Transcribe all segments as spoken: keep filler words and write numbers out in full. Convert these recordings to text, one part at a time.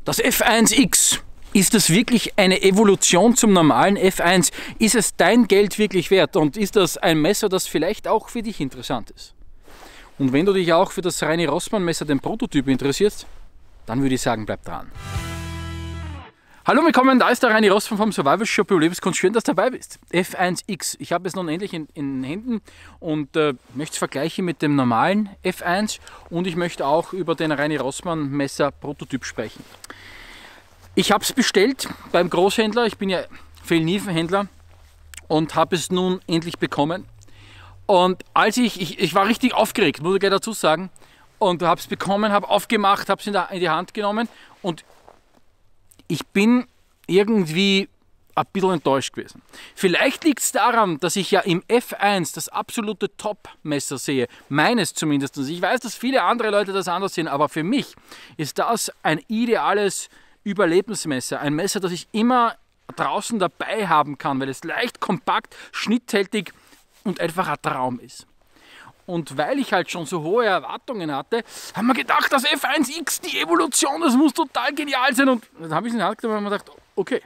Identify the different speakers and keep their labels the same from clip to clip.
Speaker 1: Das F eins X, ist das wirklich eine Evolution zum normalen F eins? Ist es dein Geld wirklich wert und ist das ein Messer, das vielleicht auch für dich interessant ist? Und wenn du dich auch für das Reini Rossmann Messer, den Prototyp, interessierst, dann würde ich sagen, bleib dran. Hallo, willkommen, da ist der Reini Rossmann vom Survival Shop Überlebenskunst. Schön, dass du dabei bist. F eins X, ich habe es nun endlich in, in den Händen und äh, möchte es vergleichen mit dem normalen F eins und ich möchte auch über den Reini Rossmann Messer Prototyp sprechen. Ich habe es bestellt beim Großhändler, ich bin ja Fellnivenhändler und habe es nun endlich bekommen. Und als ich, ich, ich war richtig aufgeregt, muss ich gleich dazu sagen, und habe es bekommen, habe aufgemacht, habe es in, in die Hand genommen und ich bin irgendwie ein bisschen enttäuscht gewesen. Vielleicht liegt es daran, dass ich ja im F eins das absolute Top-Messer sehe, meines zumindest. Ich weiß, dass viele andere Leute das anders sehen, aber für mich ist das ein ideales Überlebensmesser, ein Messer, das ich immer draußen dabei haben kann, weil es leicht, kompakt, schnitthältig und einfach ein Traum ist. Und weil ich halt schon so hohe Erwartungen hatte, haben wir gedacht, das F eins X, die Evolution, das muss total genial sein. Und dann habe ich es in die Hand genommen und mir gedacht, okay.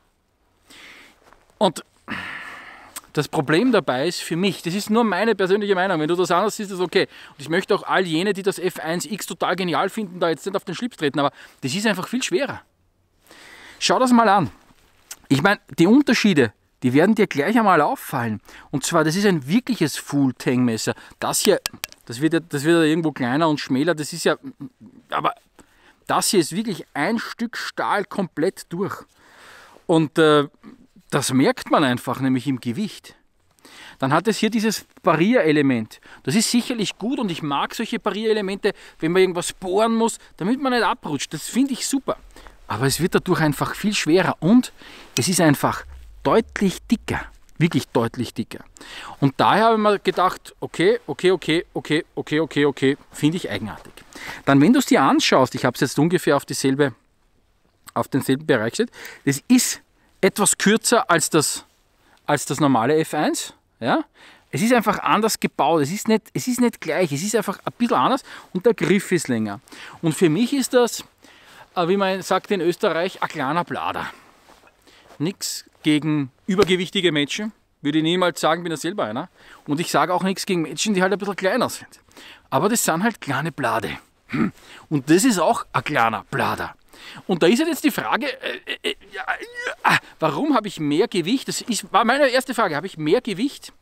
Speaker 1: Und das Problem dabei ist für mich, das ist nur meine persönliche Meinung, wenn du das anders siehst, ist das okay. Und ich möchte auch all jene, die das F eins X total genial finden, da jetzt nicht auf den Schlips treten, aber das ist einfach viel schwerer. Schau das mal an. Ich meine, die Unterschiede, die werden dir gleich einmal auffallen. Und zwar, das ist ein wirkliches Full-Tang-Messer. Das hier, das wird, ja, das wird ja irgendwo kleiner und schmäler, das ist ja, aber das hier ist wirklich ein Stück Stahl komplett durch. Und äh, das merkt man einfach, nämlich im Gewicht. Dann hat es hier dieses Barrierelement. Das ist sicherlich gut und ich mag solche Barriereelemente, wenn man irgendwas bohren muss, damit man nicht abrutscht. Das finde ich super. Aber es wird dadurch einfach viel schwerer und es ist einfach deutlich dicker, wirklich deutlich dicker. Und daher habe ich mir gedacht, okay, okay, okay, okay, okay, okay, okay, finde ich eigenartig. Dann, wenn du es dir anschaust, ich habe es jetzt ungefähr auf dieselbe, auf denselben Bereich gesetzt, das ist etwas kürzer als das, als das normale F eins. Ja? Es ist einfach anders gebaut, es ist, nicht, es ist nicht gleich, es ist einfach ein bisschen anders und der Griff ist länger. Und für mich ist das, wie man sagt in Österreich, ein kleiner Blader. Nichts gegen übergewichtige Menschen, würde ich niemals sagen, bin ja selber einer. Und ich sage auch nichts gegen Menschen, die halt ein bisschen kleiner sind. Aber das sind halt kleine Blade. Und das ist auch ein kleiner Blader. Und da ist jetzt die Frage, äh, äh, ja, äh, warum habe ich mehr Gewicht? Das ist, war meine erste Frage, habe ich mehr Gewicht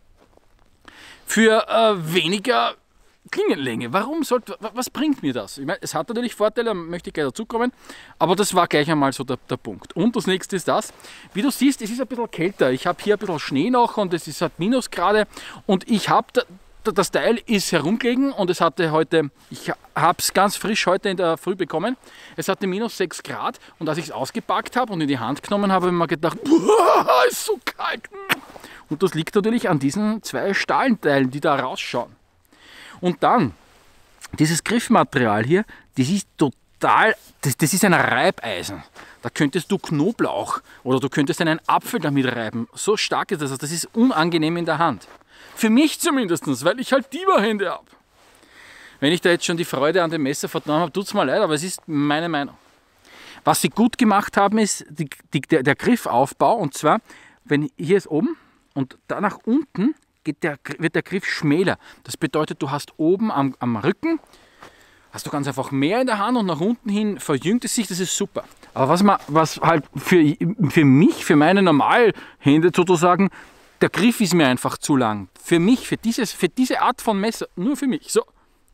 Speaker 1: für äh, weniger Klingenlänge? Warum sollte, was bringt mir das? Ich meine, es hat natürlich Vorteile, da möchte ich gleich dazu kommen, aber das war gleich einmal so der, der Punkt. Und das nächste ist das, wie du siehst, es ist ein bisschen kälter. Ich habe hier ein bisschen Schnee noch und es ist halt Minusgrade und ich habe, das Teil ist herumgelegen und es hatte heute, ich habe es ganz frisch heute in der Früh bekommen, es hatte minus sechs Grad und als ich es ausgepackt habe und in die Hand genommen habe, habe ich mir gedacht, boah, ist so kalt. Und das liegt natürlich an diesen zwei Stahlteilen, die da rausschauen. Und dann, dieses Griffmaterial hier, das ist total, das, das ist ein Reibeisen. Da könntest du Knoblauch oder du könntest einen Apfel damit reiben. So stark ist das, das ist unangenehm in der Hand. Für mich zumindest, weil ich halt Dieberhände habe. Wenn ich da jetzt schon die Freude an dem Messer verloren habe, tut es mir leid, aber es ist meine Meinung. Was sie gut gemacht haben, ist die, die, der, der Griffaufbau. Und zwar, wenn hier ist oben und da nach unten, Geht der, wird der Griff schmäler. Das bedeutet, du hast oben am, am Rücken, hast du ganz einfach mehr in der Hand und nach unten hin verjüngt es sich, das ist super. Aber was, man, was halt für, für mich, für meine Normalhände sozusagen, der Griff ist mir einfach zu lang. Für mich, für, dieses, für diese Art von Messer, nur für mich. So.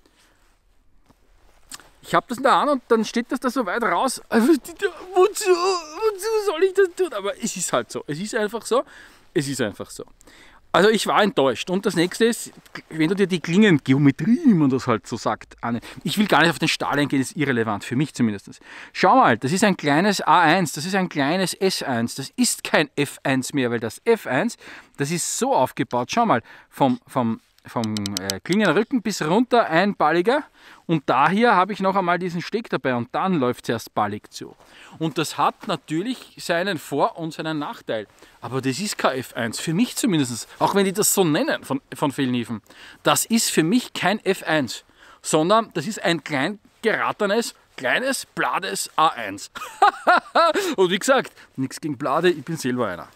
Speaker 1: Ich habe das in der Hand und dann steht das da so weit raus. Wozu, wozu soll ich das tun? Aber es ist halt so. Es ist einfach so. Es ist einfach so. Also ich war enttäuscht. Und das nächste ist, wenn du dir die Klingengeometrie, wie man das halt so sagt, an. Ich will gar nicht auf den Stahl eingehen, das ist irrelevant, für mich zumindest. Schau mal, das ist ein kleines A eins, das ist ein kleines S eins, das ist kein F eins mehr, weil das F eins, das ist so aufgebaut, schau mal, vom, vom, vom äh, Klingenrücken bis runter ein balliger und da hier habe ich noch einmal diesen Steg dabei und dann läuft es erst ballig zu. Und das hat natürlich seinen Vor- und seinen Nachteil. Aber das ist kein F eins, für mich zumindest, auch wenn die das so nennen von, von Fellniven. Das ist für mich kein F eins, sondern das ist ein klein geratenes kleines, blades A eins. Und wie gesagt, nichts gegen Blade, ich bin selber einer.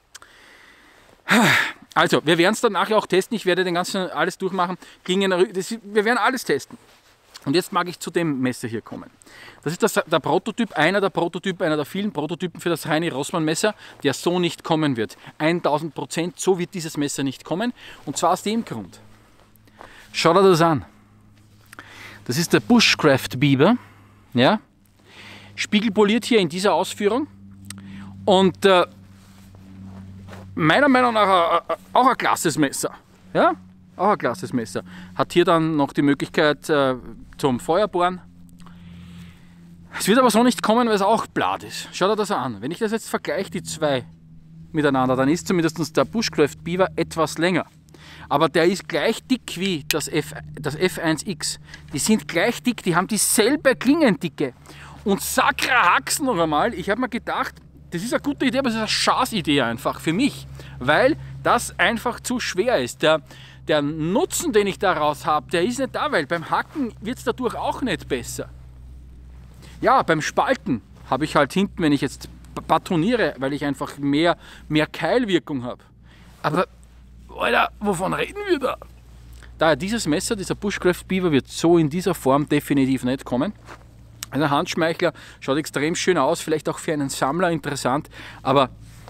Speaker 1: Also, wir werden es dann nachher auch testen. Ich werde den ganzen alles durchmachen. Das, wir werden alles testen. Und jetzt mag ich zu dem Messer hier kommen. Das ist das, der Prototyp, einer der Prototypen, einer der vielen Prototypen für das Reini Rossmann Messer, der so nicht kommen wird. tausend Prozent, so wird dieses Messer nicht kommen. Und zwar aus dem Grund. Schau dir das an. Das ist der Bushcraft Biber. Ja? Spiegelpoliert hier in dieser Ausführung. Und äh, meiner Meinung nach äh, auch ein klasses Messer. Ja? Auch ein klasses Messer. Hat hier dann noch die Möglichkeit äh, zum Feuerbohren. Es wird aber so nicht kommen, weil es auch Blatt ist. Schau dir das an. Wenn ich das jetzt vergleiche, die zwei miteinander, dann ist zumindest der Bushcraft Biber etwas länger. Aber der ist gleich dick wie das, F, das F eins X. Die sind gleich dick, die haben dieselbe Klingendicke. Und Sakra Haxen noch einmal, ich habe mir gedacht, das ist eine gute Idee, aber es ist eine Scheißidee einfach für mich. Weil das einfach zu schwer ist. Der, der Nutzen, den ich daraus habe, der ist nicht da, weil beim Hacken wird es dadurch auch nicht besser. Ja, beim Spalten habe ich halt hinten, wenn ich jetzt batoniere, weil ich einfach mehr, mehr Keilwirkung habe. Aber, Alter, wovon reden wir da? Daher dieses Messer, dieser Bushcraft Biber, wird so in dieser Form definitiv nicht kommen. Ein Handschmeichler, schaut extrem schön aus, vielleicht auch für einen Sammler interessant, aber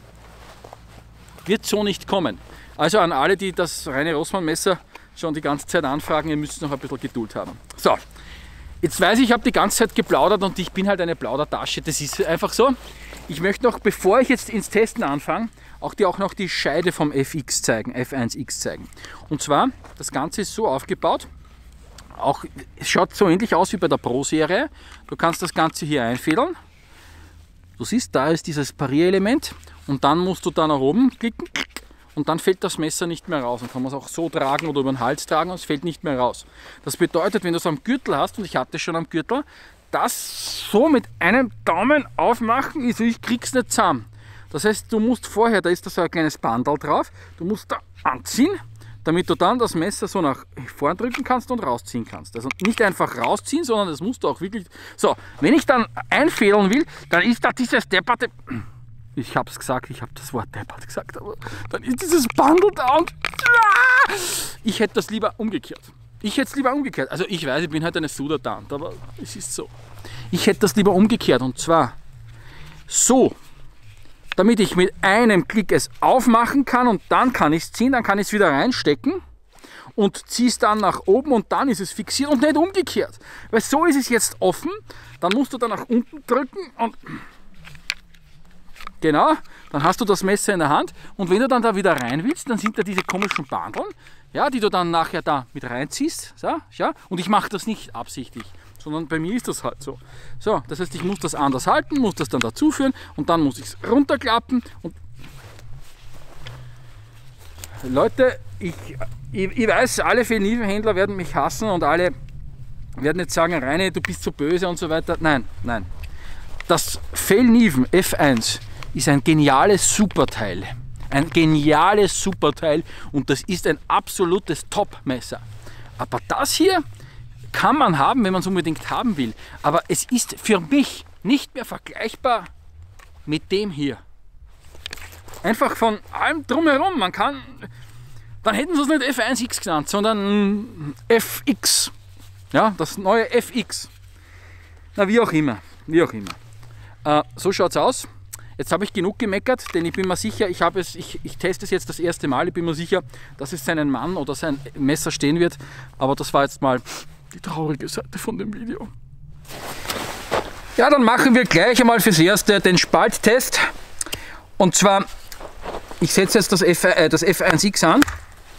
Speaker 1: wird so nicht kommen. Also an alle, die das Reini Rossmann Messer schon die ganze Zeit anfragen, ihr müsst noch ein bisschen Geduld haben. So, jetzt weiß ich, ich habe die ganze Zeit geplaudert und ich bin halt eine Plaudertasche, das ist einfach so. Ich möchte noch, bevor ich jetzt ins Testen anfange, auch dir auch noch die Scheide vom F X zeigen, F eins X zeigen. Und zwar, das Ganze ist so aufgebaut, auch, es schaut so ähnlich aus wie bei der Pro-Serie. Du kannst das Ganze hier einfädeln. Du siehst, da ist dieses Parierelement und dann musst du da nach oben klicken und dann fällt das Messer nicht mehr raus. Dann kann man es auch so tragen oder über den Hals tragen und es fällt nicht mehr raus. Das bedeutet, wenn du es am Gürtel hast, und ich hatte es schon am Gürtel, das so mit einem Daumen aufmachen, ist, ich krieg's nicht zusammen. Das heißt, du musst vorher, da ist da so ein kleines Bandal drauf, du musst da anziehen, damit du dann das Messer so nach vorn drücken kannst und rausziehen kannst. Also nicht einfach rausziehen, sondern das musst du auch wirklich... So, wenn ich dann einfädeln will, dann ist da dieses depperte... Ich habe es gesagt, ich habe das Wort deppert gesagt, aber dann ist dieses Bandel da und... Ich hätte das lieber umgekehrt. Ich hätte es lieber umgekehrt. Also ich weiß, ich bin halt eine Sudertant, aber es ist so. Ich hätte das lieber umgekehrt und zwar so, damit ich mit einem Klick es aufmachen kann und dann kann ich es ziehen, dann kann ich es wieder reinstecken und ziehe es dann nach oben und dann ist es fixiert und nicht umgekehrt. Weil so ist es jetzt offen, dann musst du dann nach unten drücken und genau, dann hast du das Messer in der Hand und wenn du dann da wieder rein willst, dann sind da diese komischen Bandeln, ja, die du dann nachher da mit reinziehst. So, ja, und ich mache das nicht absichtlich, sondern bei mir ist das halt so. So, das heißt, ich muss das anders halten, muss das dann dazu führen und dann muss ich es runterklappen. Und Leute, ich, ich, ich weiß, alle Fellnivenhändler werden mich hassen und alle werden jetzt sagen, Reini, du bist so böse und so weiter. Nein, nein. Das Fellniven F eins ist ein geniales Superteil. Ein geniales Superteil und das ist ein absolutes Top-Messer. Aber das hier kann man haben, wenn man es unbedingt haben will. Aber es ist für mich nicht mehr vergleichbar mit dem hier. Einfach von allem drumherum. Man kann, dann hätten sie es nicht F eins X genannt, sondern F X. Ja, das neue F X. Na, wie auch immer. Wie auch immer. Äh, so schaut es aus. Jetzt habe ich genug gemeckert, denn ich bin mir sicher, ich, habe es, ich, ich teste es jetzt das erste Mal, ich bin mir sicher, dass es seinen Mann oder sein Messer stehen wird. Aber das war jetzt mal die traurige Seite von dem Video. Ja, dann machen wir gleich einmal fürs Erste den Spalttest. Und zwar, ich setze jetzt das, F, äh, das F eins X an.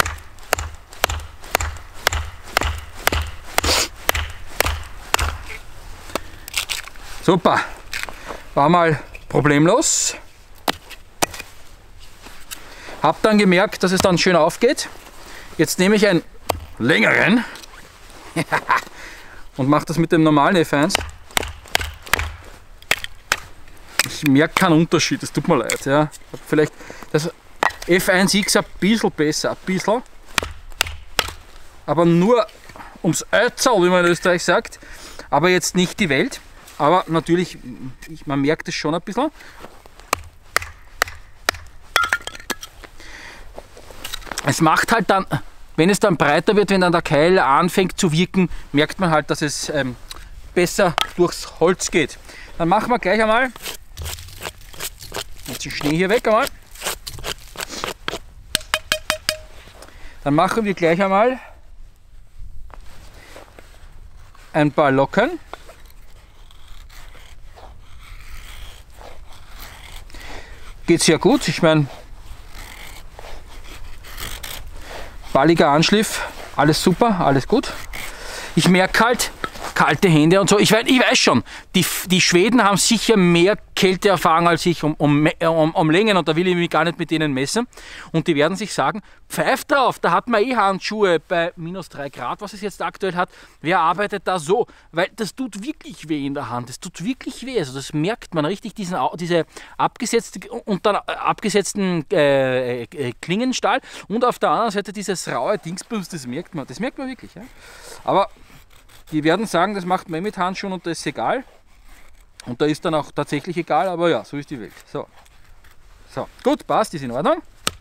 Speaker 1: Super, war mal problemlos. Hab dann gemerkt, dass es dann schön aufgeht. Jetzt nehme ich einen längeren und mache das mit dem normalen F eins. Ich merke keinen Unterschied, es tut mir leid. Ja. Vielleicht das F eins X ein bisschen besser, ein bisschen. Aber nur ums Ötzerl, wie man in Österreich sagt. aber jetzt nicht die Welt. Aber natürlich, ich, man merkt es schon ein bisschen. Es macht halt dann, wenn es dann breiter wird, wenn dann der Keil anfängt zu wirken, merkt man halt, dass es ähm, besser durchs Holz geht. Dann machen wir gleich einmal, jetzt den Schnee hier weg einmal. Dann machen wir gleich einmal ein paar Locken. Geht sehr gut, ich meine, balliger Anschliff, alles super, alles gut. Ich merke halt, kalte Hände und so. Ich weiß, ich weiß schon, die, die Schweden haben sicher mehr Kälteerfahrung als ich um, um, um, um Längen und da will ich mich gar nicht mit denen messen. Und die werden sich sagen, pfeift drauf, da hat man eh Handschuhe bei minus drei Grad, was es jetzt aktuell hat. Wer arbeitet da so? Weil das tut wirklich weh in der Hand, das tut wirklich weh. Also das merkt man richtig, diesen, diese abgesetzte, und dann abgesetzten äh, äh, Klingenstahl und auf der anderen Seite dieses raue Dingsbums, das merkt man, das merkt man wirklich. Ja? Aber die werden sagen, das macht man mit Handschuhen und das ist egal. Und da ist dann auch tatsächlich egal, aber ja, so ist die Welt. So, so. Gut, passt, ist in Ordnung.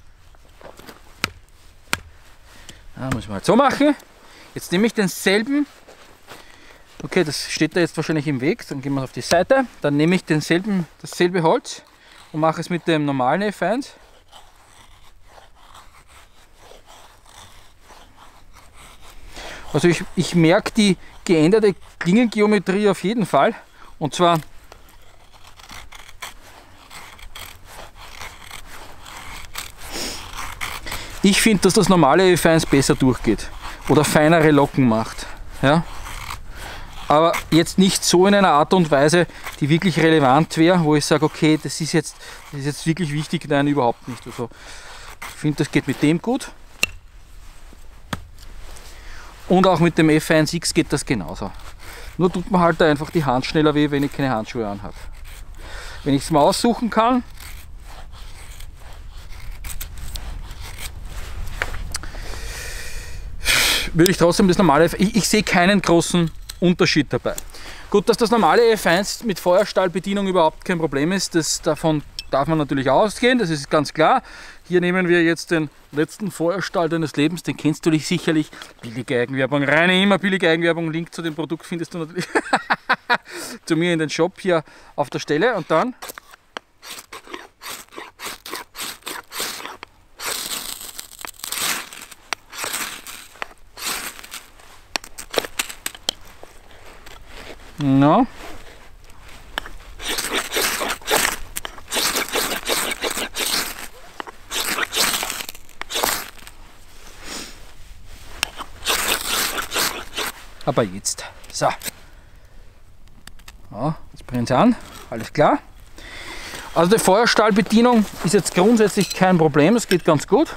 Speaker 1: Da muss man halt so machen. Jetzt nehme ich denselben. Okay, das steht da jetzt wahrscheinlich im Weg. Dann gehen wir auf die Seite. Dann nehme ich denselben, dasselbe Holz und mache es mit dem normalen F eins. Also ich, ich merke die geänderte Klingengeometrie auf jeden Fall. Und zwar ich finde, dass das normale F eins besser durchgeht oder feinere Locken macht. Ja? Aber jetzt nicht so in einer Art und Weise, die wirklich relevant wäre, wo ich sage, okay, das ist jetzt, das ist jetzt wirklich wichtig. Nein, überhaupt nicht. Also, ich finde, das geht mit dem gut. Und auch mit dem F eins X geht das genauso. Nur tut mir halt da einfach die Hand schneller weh, wenn ich keine Handschuhe anhabe. Wenn ich es mal aussuchen kann, würde ich trotzdem das normale F eins, ich, ich sehe keinen großen Unterschied dabei. Gut, dass das normale F eins mit Feuerstahlbedienung überhaupt kein Problem ist, das, davon darf man natürlich ausgehen, das ist ganz klar. Hier nehmen wir jetzt den letzten Feuerstahl deines Lebens, den kennst du dich sicherlich. Billige Eigenwerbung, reine immer billige Eigenwerbung, Link zu dem Produkt findest du natürlich zu mir in den Shop hier auf der Stelle und dann no. Aber jetzt, so, ja, jetzt brennt es an, alles klar. Also die Feuerstahlbedienung ist jetzt grundsätzlich kein Problem, es geht ganz gut.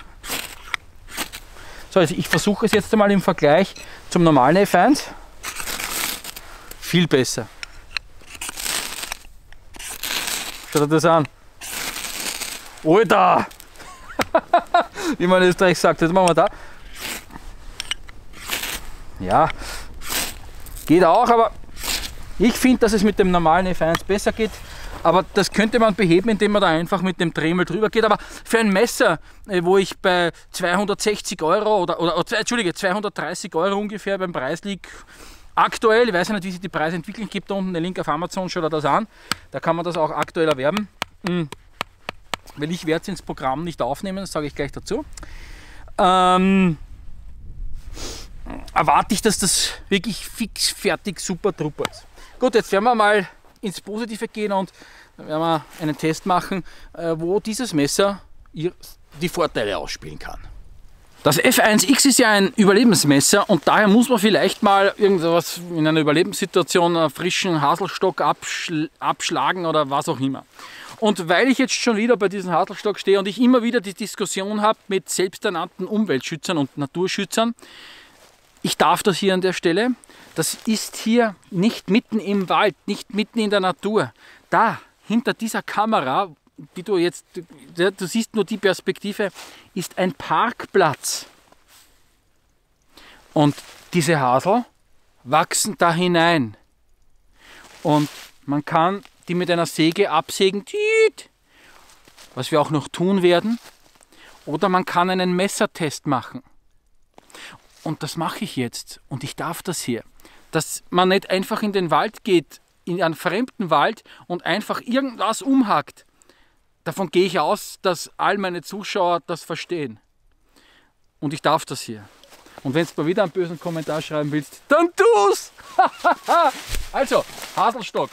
Speaker 1: So, also ich versuche es jetzt einmal im Vergleich zum normalen F eins. Viel besser. Schau dir das an. Alter! Wie man in Österreich sagt, jetzt machen wir da. Ja, geht auch, aber ich finde, dass es mit dem normalen F eins besser geht. Aber das könnte man beheben, indem man da einfach mit dem Dremel drüber geht. Aber für ein Messer, wo ich bei zweihundertsechzig Euro oder, oder, oder Entschuldige, zweihundertdreißig Euro ungefähr beim Preis liege, aktuell, ich weiß ja nicht, wie sich die Preise entwickeln, gibt da unten den Link auf Amazon, schaut euch das an. Da kann man das auch aktuell erwerben. Hm. Weil ich werde es ins Programm nicht aufnehmen, das sage ich gleich dazu. Ähm, erwarte ich, dass das wirklich fix, fertig, super truppert ist. Gut, jetzt werden wir mal ins Positive gehen und dann werden wir einen Test machen, wo dieses Messer die Vorteile ausspielen kann. Das F eins X ist ja ein Überlebensmesser und daher muss man vielleicht mal irgendwas in einer Überlebenssituation, einen frischen Haselstock abschl abschlagen oder was auch immer. Und weil ich jetzt schon wieder bei diesem Haselstock stehe und ich immer wieder die Diskussion habe mit selbsternannten Umweltschützern und Naturschützern, ich darf das hier an der Stelle, das ist hier nicht mitten im Wald, nicht mitten in der Natur. Da, hinter dieser Kamera, die du jetzt, du siehst nur die Perspektive, ist ein Parkplatz. Und diese Hasel wachsen da hinein. Und man kann die mit einer Säge absägen, was wir auch noch tun werden. Oder man kann einen Messertest machen. Und das mache ich jetzt. Und ich darf das hier. Dass man nicht einfach in den Wald geht, in einen fremden Wald und einfach irgendwas umhackt. Davon gehe ich aus, dass all meine Zuschauer das verstehen. Und ich darf das hier. Und wenn du mal wieder einen bösen Kommentar schreiben willst, dann tu's! Also, Haselstock.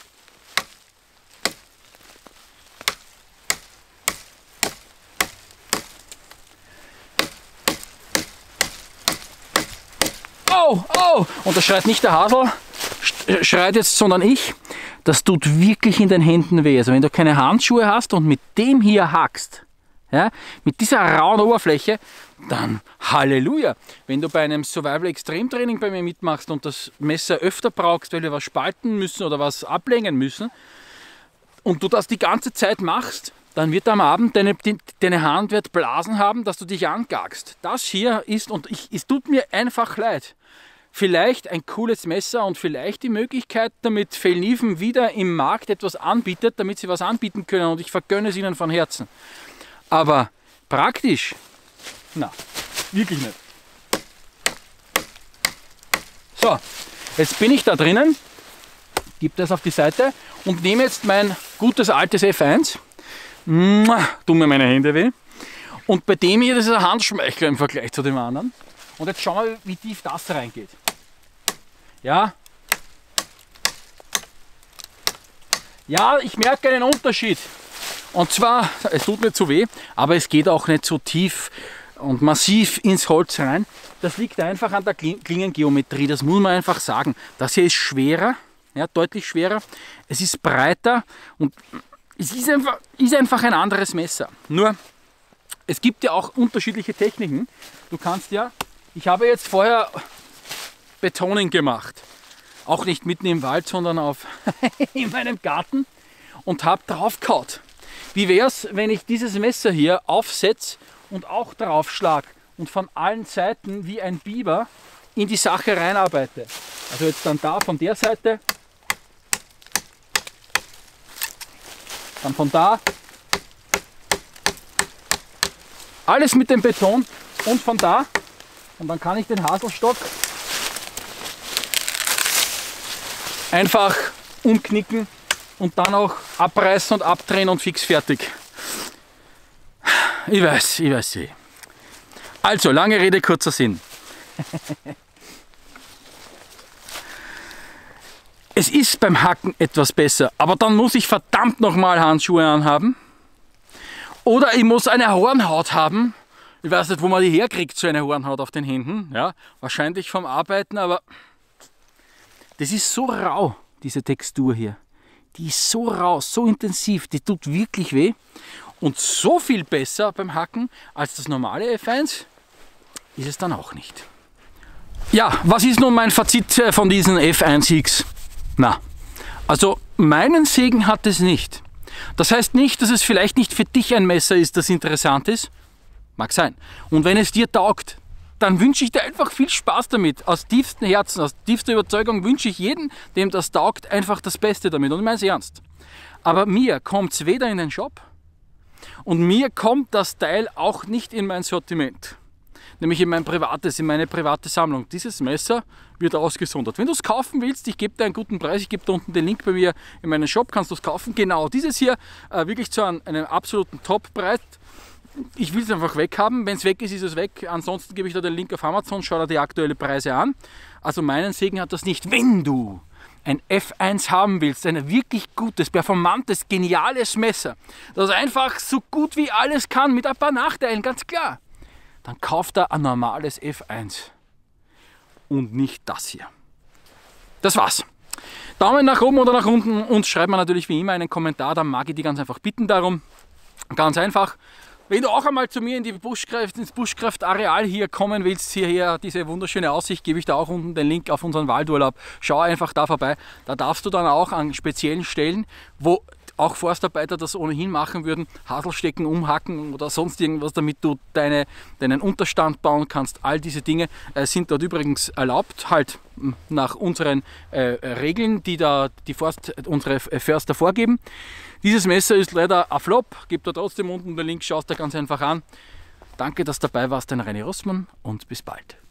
Speaker 1: Oh, oh! Und das schreit nicht der Hasel, schreit jetzt, sondern ich. Das tut wirklich in den Händen weh. Also wenn du keine Handschuhe hast und mit dem hier hackst, ja, mit dieser rauen Oberfläche, dann Halleluja. Wenn du bei einem Survival-Extremtraining bei mir mitmachst und das Messer öfter brauchst, weil wir was spalten müssen oder was ablängen müssen, und du das die ganze Zeit machst, dann wird am Abend deine, deine Hand wird Blasen haben, dass du dich angagst. Das hier ist, und ich, es tut mir einfach leid, vielleicht ein cooles Messer und vielleicht die Möglichkeit, damit Fellknifen wieder im Markt etwas anbietet, damit sie was anbieten können, und ich vergönne es ihnen von Herzen. Aber praktisch, na, wirklich nicht. So, jetzt bin ich da drinnen, gebe das auf die Seite und nehme jetzt mein gutes altes F eins, tun mir meine Hände weh, und bei dem hier, das ist ein Handschmeichler im Vergleich zu dem anderen. Und jetzt schauen wir, wie tief das reingeht. Ja. Ja, ich merke einen Unterschied. Und zwar, es tut mir zu weh, aber es geht auch nicht so tief und massiv ins Holz rein. Das liegt einfach an der Klingengeometrie, das muss man einfach sagen. Das hier ist schwerer, ja, deutlich schwerer. Es ist breiter und es ist einfach, ist einfach ein anderes Messer. Nur, es gibt ja auch unterschiedliche Techniken. Du kannst ja, ich habe jetzt vorher Betoning gemacht. Auch nicht mitten im Wald, sondern auf in meinem Garten, und habe drauf gehauen. Wie wäre es, wenn ich dieses Messer hier aufsetze und auch drauf schlage und von allen Seiten wie ein Biber in die Sache reinarbeite? Also jetzt dann da von der Seite, dann von da, alles mit dem Beton und von da, und dann kann ich den Haselstock einfach umknicken und dann auch abreißen und abdrehen und fix fertig. Ich weiß, ich weiß eh. Also, lange Rede, kurzer Sinn. Es ist beim Hacken etwas besser, aber dann muss ich verdammt nochmal Handschuhe anhaben. Oder ich muss eine Hornhaut haben. Ich weiß nicht, wo man die herkriegt, so eine Hornhaut auf den Händen. Ja, wahrscheinlich vom Arbeiten, aber das ist so rau, diese Textur hier. Die ist so rau, so intensiv, die tut wirklich weh. Und so viel besser beim Hacken als das normale F eins ist es dann auch nicht. Ja, was ist nun mein Fazit von diesen F eins X? Na, also meinen Segen hat es nicht. Das heißt nicht, dass es vielleicht nicht für dich ein Messer ist, das interessant ist. Mag sein. Und wenn es dir taugt, dann wünsche ich dir einfach viel Spaß damit. Aus tiefstem Herzen, aus tiefster Überzeugung wünsche ich jedem, dem das taugt, einfach das Beste damit. Und ich meine es ernst. Aber mir kommt es weder in den Shop und mir kommt das Teil auch nicht in mein Sortiment. Nämlich in mein privates, in meine private Sammlung. Dieses Messer wird ausgesondert. Wenn du es kaufen willst, ich gebe dir einen guten Preis, ich gebe da unten den Link bei mir in meinen Shop, kannst du es kaufen. Genau dieses hier, äh, wirklich zu einem, einem absoluten Top-Preis. Ich will es einfach weghaben. Wenn es weg ist, ist es weg. Ansonsten gebe ich da den Link auf Amazon, schau dir die aktuellen Preise an. Also meinen Segen hat das nicht. Wenn du ein F eins haben willst, ein wirklich gutes, performantes, geniales Messer, das einfach so gut wie alles kann, mit ein paar Nachteilen, ganz klar, dann kauf da ein normales F eins und nicht das hier. Das war's. Daumen nach oben oder nach unten und schreib mir natürlich wie immer einen Kommentar, dann mag ich die ganz einfach bitten darum. Ganz einfach. Wenn du auch einmal zu mir in die Buschkraft, ins Buschkraftareal hier kommen willst, hierher diese wunderschöne Aussicht, gebe ich da auch unten den Link auf unseren Waldurlaub. Schau einfach da vorbei. Da darfst du dann auch an speziellen Stellen, wo auch Forstarbeiter das ohnehin machen würden, Haselstecken umhacken oder sonst irgendwas, damit du deine, deinen Unterstand bauen kannst. All diese Dinge äh, sind dort übrigens erlaubt, halt nach unseren äh, Regeln, die da die Forst, unsere Förster vorgeben. Dieses Messer ist leider ein Flop, gib da trotzdem unten den Link, schaust dir ganz einfach an. Danke, dass du dabei warst, dein René Rossmann, und bis bald.